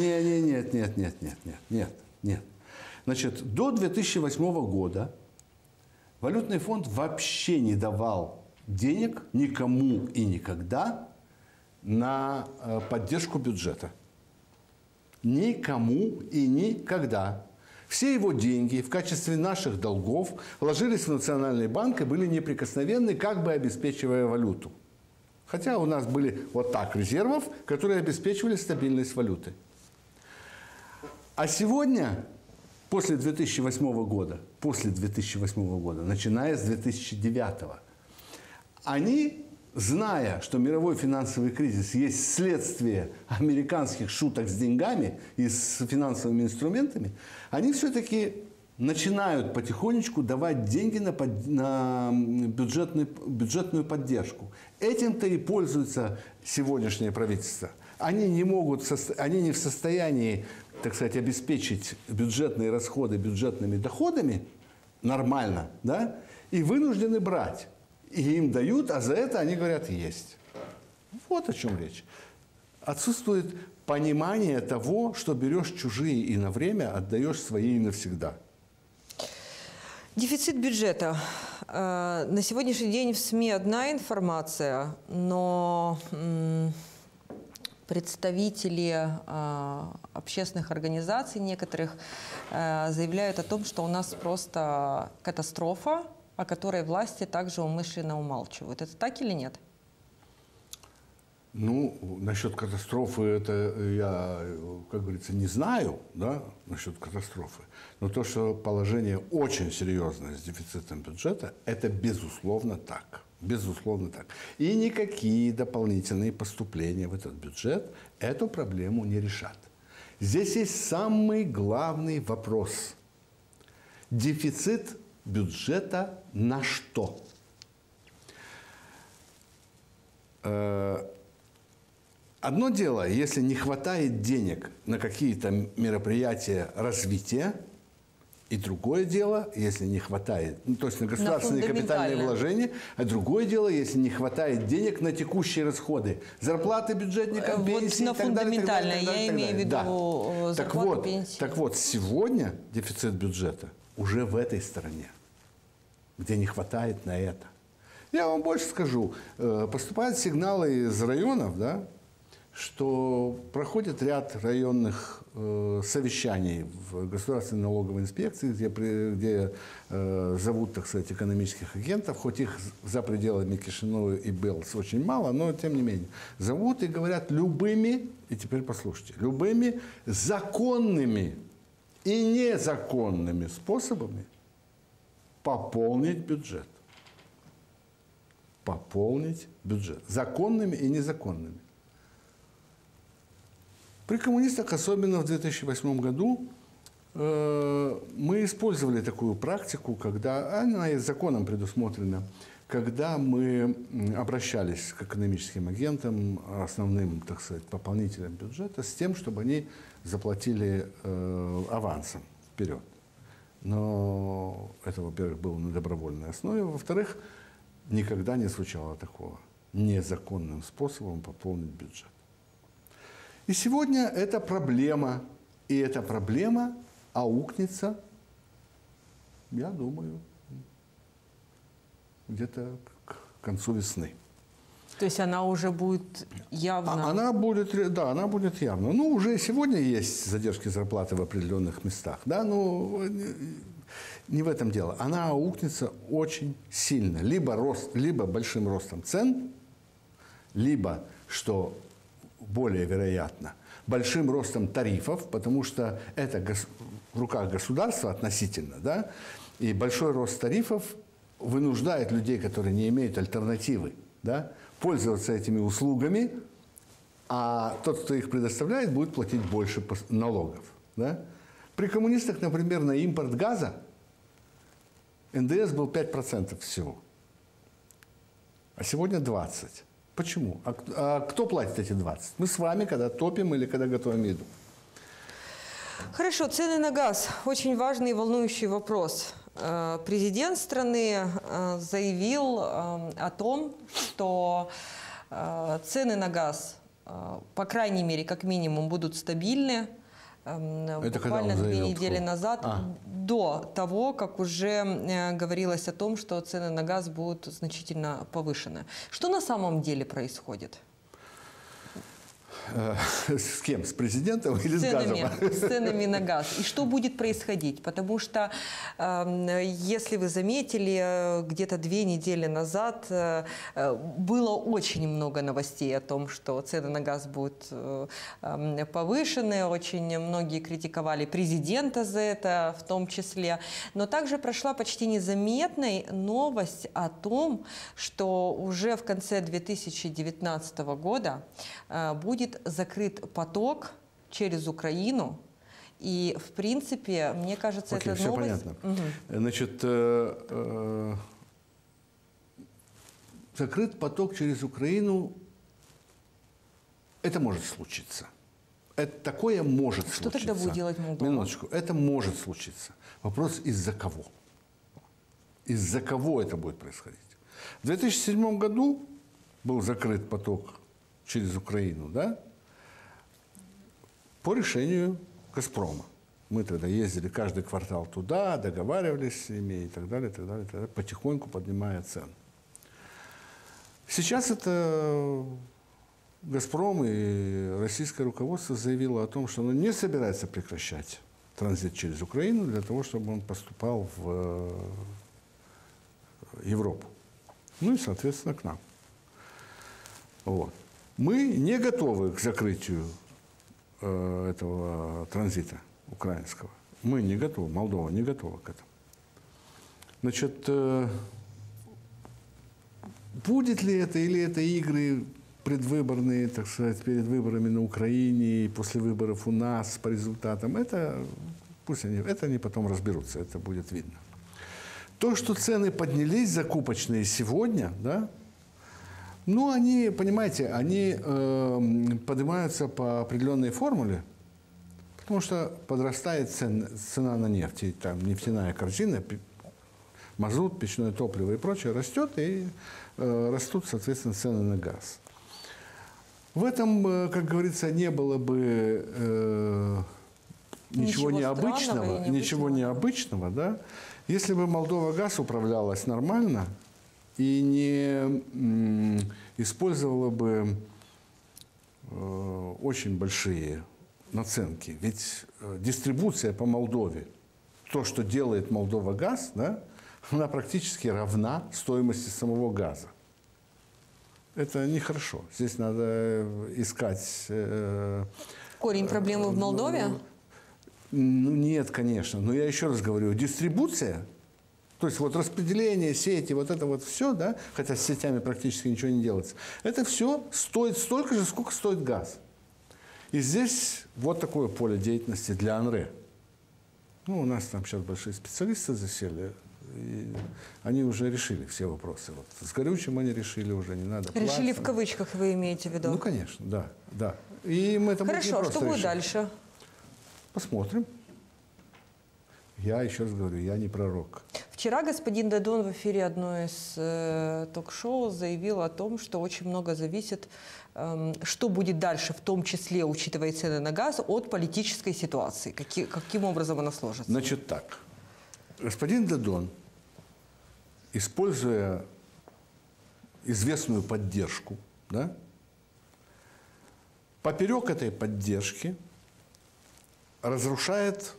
Нет. Значит, до 2008 года валютный фонд вообще не давал денег никому и никогда на поддержку бюджета. Никому и никогда. Все его деньги в качестве наших долгов ложились в Национальный банк и были неприкосновенны, как бы обеспечивая валюту. Хотя у нас были вот так резервов, которые обеспечивали стабильность валюты. А сегодня, после 2008 года, начиная с 2009, они, зная, что мировой финансовый кризис есть следствие американских шуток с деньгами и с финансовыми инструментами, они все-таки начинают потихонечку давать деньги на бюджетную поддержку. Этим-то и пользуется сегодняшнее правительство. Они не в состоянии, так сказать, обеспечить бюджетные расходы бюджетными доходами нормально, да, и вынуждены брать. И им дают, а за это они говорят «есть». Вот о чем речь. Отсутствует понимание того, что берешь чужие и на время, отдаешь свои и навсегда. Дефицит бюджета. На сегодняшний день в СМИ одна информация, но представители общественных организаций некоторых заявляют о том, что у нас просто катастрофа, о которой власти также умышленно умалчивают. Это так или нет? Ну, насчет катастрофы это я, как говорится, не знаю, да, насчет катастрофы. Но то, что положение очень серьезное с дефицитом бюджета, это безусловно так. Безусловно так. И никакие дополнительные поступления в этот бюджет эту проблему не решат. Здесь есть самый главный вопрос. Дефицит бюджета на что? Одно дело, если не хватает денег на какие-то мероприятия развития, и другое дело, если не хватает, ну, то есть на государственные капитальные вложения, а другое дело, если не хватает денег на текущие расходы, зарплаты бюджетникам, пенсии, на фундаментальное, я имею в виду зарплату, пенсии. Так вот, сегодня дефицит бюджета уже в этой стороне, где не хватает на это. Я вам больше скажу, поступают сигналы из районов, да, что проходит ряд районных совещаний в Государственной налоговой инспекции, где зовут, так сказать, экономических агентов, хоть их за пределами Кишинева и Белс очень мало, но тем не менее, зовут и говорят любыми, и теперь послушайте, любыми законными и незаконными способами пополнить бюджет. Пополнить бюджет. Законными и незаконными. При коммунистах, особенно в 2008 году, мы использовали такую практику, когда она и законом предусмотрена, когда мы обращались к экономическим агентам, основным, так сказать, пополнителям бюджета, с тем, чтобы они заплатили авансом вперед. Но это, во-первых, было на добровольной основе, во-вторых, никогда не звучало такого незаконным способом пополнить бюджет. И сегодня это проблема, и эта проблема аукнется, я думаю, где-то к концу весны. То есть она уже будет явно? Она будет явно. Ну, уже сегодня есть задержки зарплаты в определенных местах, да, но не в этом дело. Она аукнется очень сильно. Либо большим ростом цен, либо, что более вероятно, большим ростом тарифов, потому что это в руках государства относительно, да, И большой рост тарифов вынуждает людей, которые не имеют альтернативы, да, пользоваться этими услугами, а тот, кто их предоставляет, будет платить больше налогов. Да? При коммунистах, например, на импорт газа НДС был 5% всего, а сегодня 20%. Почему? А кто платит эти 20%? Мы с вами, когда топим или когда готовим еду. Хорошо, цены на газ. Очень важный и волнующий вопрос. Президент страны заявил о том, что цены на газ, по крайней мере, как минимум, будут стабильны. Это буквально 2 недели кто? назад, до того, как уже говорилось о том, что цены на газ будут значительно повышены. Что на самом деле происходит? С кем? С президентом или с газом? С ценами на газ. И что будет происходить? Потому что, если вы заметили, где-то 2 недели назад было очень много новостей о том, что цены на газ будут повышены. Очень многие критиковали президента за это в том числе. Но также прошла почти незаметной новость о том, что уже в конце 2019 года будет закрыт поток через Украину. И, в принципе, мне кажется, Окей, это все новость... понятно. Значит, закрыт поток через Украину, это может случиться. Такое может случиться. Что тогда будет делать Молдова? Минуточку. Это может случиться. Вопрос, из-за кого? Из-за кого это будет происходить? В 2007 году был закрыт поток через Украину, да? По решению «Газпрома». Мы тогда ездили каждый квартал туда, договаривались с ними и так далее, так далее, так далее, потихоньку поднимая цены. Сейчас это «Газпром» и российское руководство заявило о том, что оно не собирается прекращать транзит через Украину для того, чтобы он поступал в Европу. Ну и, соответственно, к нам. Вот. Мы не готовы к закрытию этого транзита украинского. Мы не готовы, Молдова не готова к этому. Значит, будет ли это, или это игры предвыборные, так сказать, перед выборами на Украине и после выборов у нас по результатам, это пусть они потом разберутся, это будет видно. То, что цены поднялись закупочные сегодня, да, ну, они, понимаете, они поднимаются по определенной формуле, потому что подрастает цена на нефть, и там нефтяная корзина, мазут, печное топливо и прочее растет, и растут, соответственно, цены на газ. В этом, как говорится, не было бы ничего необычного, да, если бы Молдова газ управлялась нормально и не использовала бы очень большие наценки. Ведь дистрибуция по Молдове, то, что делает Молдова газ, да, она практически равна стоимости самого газа. Это нехорошо. Здесь надо искать... Корень проблемы в Молдове? Ну, нет, конечно. Но я еще раз говорю, дистрибуция, то есть вот распределение сети, вот это вот все, да, хотя с сетями практически ничего не делается, это все стоит столько же, сколько стоит газ. И здесь вот такое поле деятельности для АНРЭ. Ну, у нас там сейчас большие специалисты засели, и они уже решили все вопросы. Вот с горючим они решили уже, не надо платить. Решили в кавычках, вы имеете в виду? Ну, конечно, да, да. И мы это Хорошо, что будет дальше? Посмотрим. Я еще раз говорю, я не пророк. Вчера господин Дадон в эфире одной из ток-шоу заявил о том, что очень много зависит, что будет дальше, в том числе, учитывая цены на газ, от политической ситуации. Каким образом она сложится? Значит так. Господин Дадон, используя известную поддержку, да, поперек этой поддержки разрушает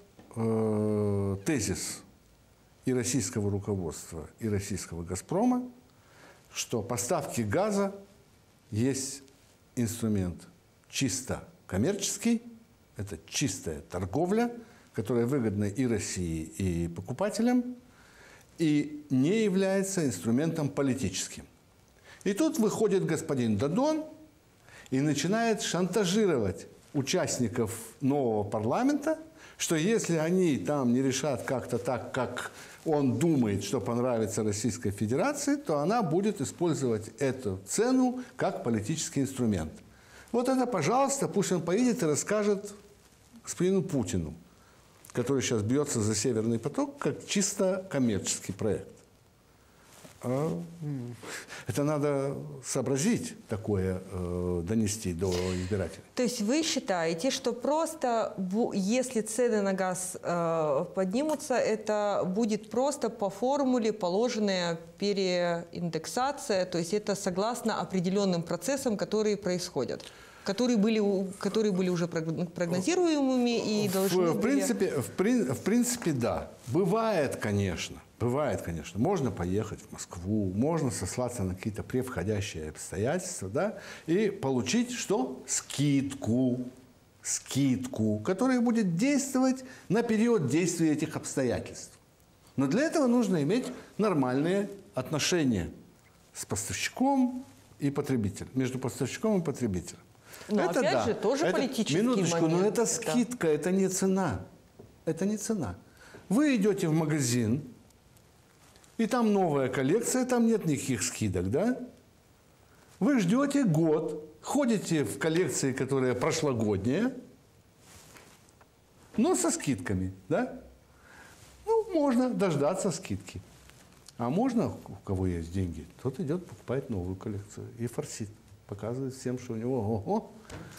тезис и российского руководства, и российского «Газпрома», что поставки газа есть инструмент чисто коммерческий, это чистая торговля, которая выгодна и России, и покупателям, и не является инструментом политическим. И тут выходит господин Додон и начинает шантажировать участников нового парламента, что если они там не решат как-то так, как он думает, что понравится Российской Федерации, то она будет использовать эту цену как политический инструмент. Вот это, пожалуйста, пусть он поедет и расскажет господину Путину, который сейчас бьется за Северный поток, как чисто коммерческий проект. Это надо сообразить, такое донести до избирателей. То есть вы считаете, что просто если цены на газ поднимутся, это будет просто по формуле положенная переиндексация, то есть это согласно определенным процессам, которые происходят? Которые были уже прогнозируемыми и должны В принципе, да. Бывает, конечно. Можно поехать в Москву, можно сослаться на какие-то превходящие обстоятельства, да, и получить что? Скидку, которая будет действовать на период действия этих обстоятельств. Но для этого нужно иметь нормальные отношения с поставщиком и потребителем, между поставщиком и потребителем. Но это опять же тоже политический минуточку, момент. но это скидка, это не цена. Это не цена. Вы идете в магазин, и там новая коллекция, там нет никаких скидок, да? Вы ждете год, ходите в коллекции, которая прошлогодняя, но со скидками, да? Ну, можно дождаться скидки. А можно, у кого есть деньги, тот идет, покупает новую коллекцию и форсит. Показывает всем, что у него ого.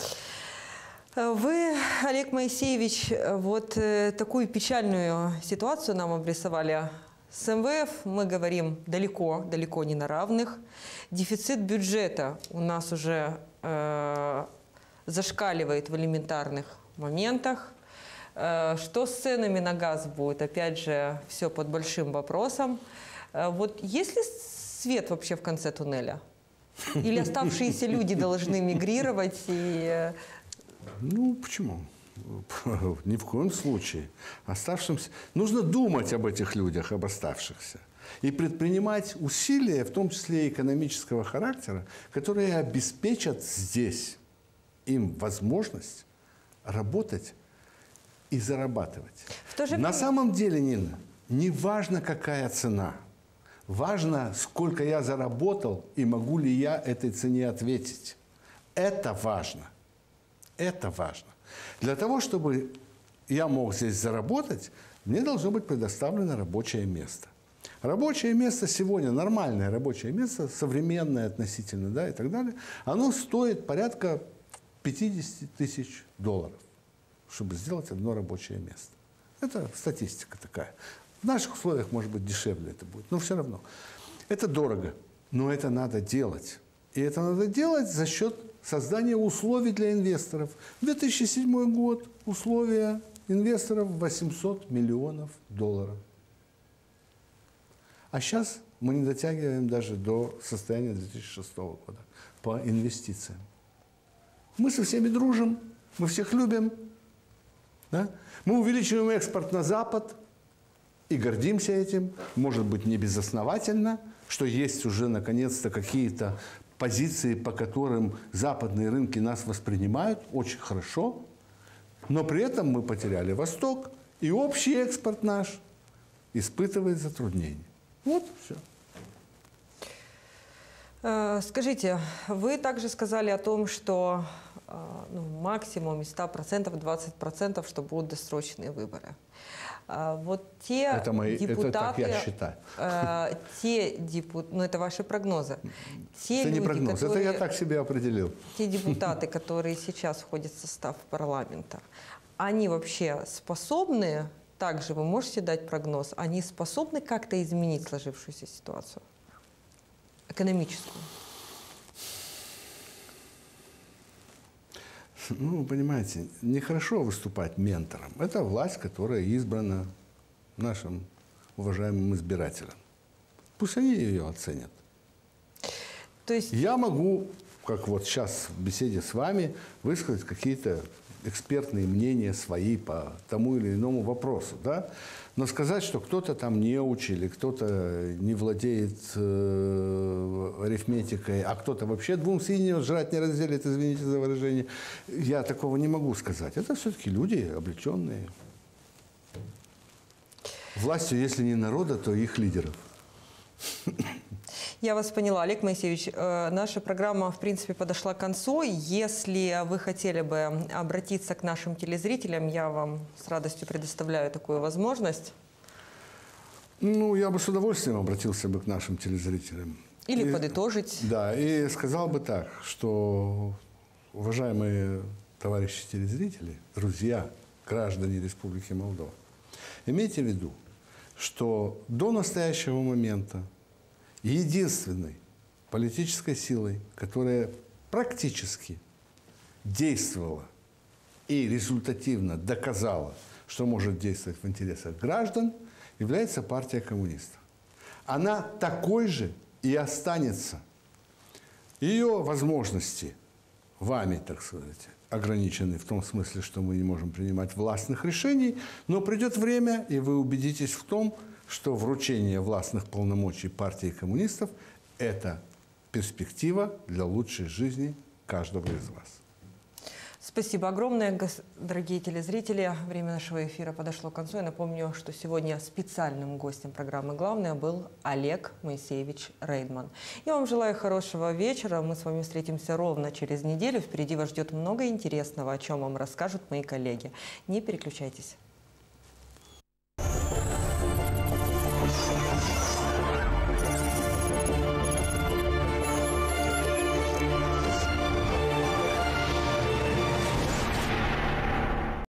Вы, Олег Моисеевич, вот такую печальную ситуацию нам обрисовали. С МВФ мы говорим далеко не на равных. Дефицит бюджета у нас уже зашкаливает в элементарных моментах. Что с ценами на газ будет? Опять же, все под большим вопросом. Вот есть ли свет вообще в конце туннеля? Или оставшиеся люди должны мигрировать и... Ну, почему? Ни в коем случае. Оставшимся... Нужно думать об этих людях, об оставшихся. И предпринимать усилия, в том числе и экономического характера, которые обеспечат здесь им возможность работать и зарабатывать. На самом деле, Нина, не важно, какая цена. Важно, сколько я заработал и могу ли я этой цене ответить. Это важно. Это важно. Для того, чтобы я мог здесь заработать, мне должно быть предоставлено рабочее место. Рабочее место сегодня, нормальное рабочее место, современное относительно, да, и так далее, оно стоит порядка 50 тысяч долларов, чтобы сделать одно рабочее место. Это статистика такая. В наших условиях, может быть, дешевле это будет, но все равно. Это дорого, но это надо делать. И это надо делать за счет создания условий для инвесторов. 2007 год, условия инвесторов 800 миллионов долларов. А сейчас мы не дотягиваем даже до состояния 2006 года по инвестициям. Мы со всеми дружим, мы всех любим. Да? Мы увеличиваем экспорт на Запад и гордимся этим, может быть, не безосновательно, что есть уже, наконец-то, какие-то позиции, по которым западные рынки нас воспринимают очень хорошо, но при этом мы потеряли Восток, и общий экспорт наш испытывает затруднения. Вот все. Скажите, вы также сказали о том, что максимум из 100% 20%, что будут досрочные выборы. Вот те депутаты, это так я считаю. Ну, это ваши прогнозы. Это не прогноз, это я так себе определил. Те депутаты, которые сейчас входят в состав парламента, они вообще способны, также вы можете дать прогноз, они способны как-то изменить сложившуюся ситуацию? Экономическую? Ну, понимаете, нехорошо выступать ментором. Это власть, которая избрана нашим уважаемым избирателям. Пусть они ее оценят. То есть... Я могу, как вот сейчас в беседе с вами, высказать какие-то экспертные мнения свои по тому или иному вопросу, да? Но сказать, что кто-то там неуч или кто-то не владеет арифметикой, а кто-то вообще двум свиньям жрать не разделит, извините за выражение, я такого не могу сказать. Это все-таки люди облеченные властью, если не народа, то их лидеров. Я вас поняла, Олег Моисеевич. Наша программа, в принципе, подошла к концу. Если вы хотели бы обратиться к нашим телезрителям, я вам с радостью предоставляю такую возможность. Ну, я бы с удовольствием обратился бы к нашим телезрителям. Или подытожить. Да, и сказал бы так, что, уважаемые товарищи телезрители, друзья, граждане Республики Молдова, имейте в виду, что до настоящего момента единственной политической силой, которая практически действовала и результативно доказала, что может действовать в интересах граждан, является партия коммунистов. Она такой же и останется. Ее возможности вами, так сказать, ограничены в том смысле, что мы не можем принимать властных решений, но придет время, и вы убедитесь в том, что вручение властных полномочий партии коммунистов – это перспектива для лучшей жизни каждого из вас. Спасибо огромное, дорогие телезрители. Время нашего эфира подошло к концу. Я напомню, что сегодня специальным гостем программы «Главное» был Олег Моисеевич Рейдман. Я вам желаю хорошего вечера. Мы с вами встретимся ровно через неделю. Впереди вас ждет много интересного, о чем вам расскажут мои коллеги. Не переключайтесь.